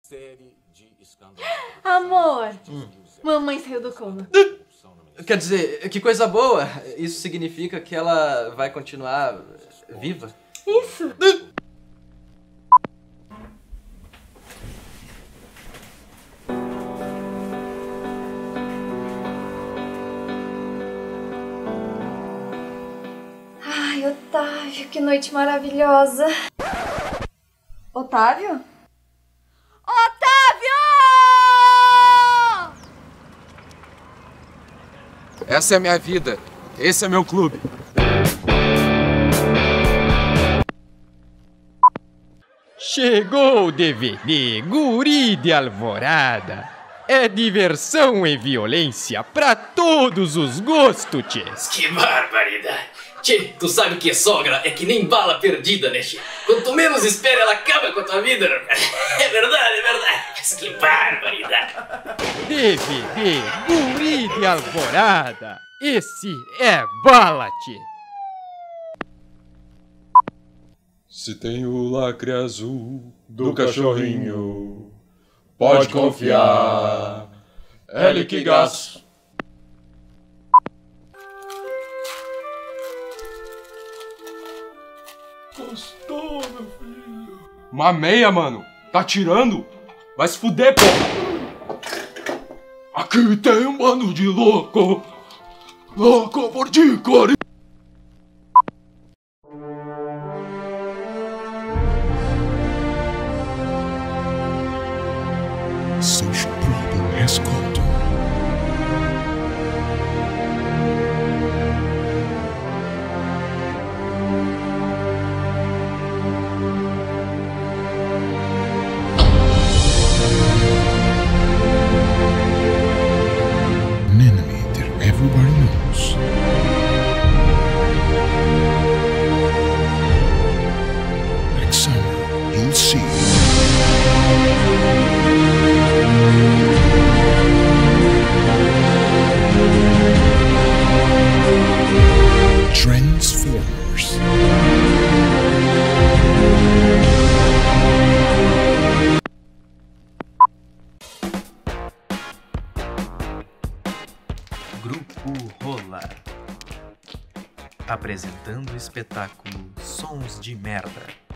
Amor, mamãe saiu do coma. Quer dizer, que coisa boa. Isso significa que ela vai continuar viva? Isso. Ai, Otávio, que noite maravilhosa. Otávio? Otávio! Essa é a minha vida. Esse é meu clube. Chegou o DVD Guri de Alvorada. É diversão e violência pra todos os gostos, tchês. Que barbaridade! Tchê, tu sabe que sogra é que nem bala perdida, né, tchê? Quanto menos espera, ela acaba com a tua vida. É verdade, é verdade. Mas que barbaridade! DVD Guri de Alvorada. Esse é bala, tchê. Se tem o lacre azul do cachorrinho, pode confiar, é liquigaço. Gostou, meu filho? Uma meia, mano. Tá tirando? Vai se fuder, porra. Aqui tem um bando de louco. Louco por de cor. Social problem has come to an enemy that everybody knows. Alexander, you'll see. Transformers. Grupo Rola, apresentando o espetáculo Sons de Merda.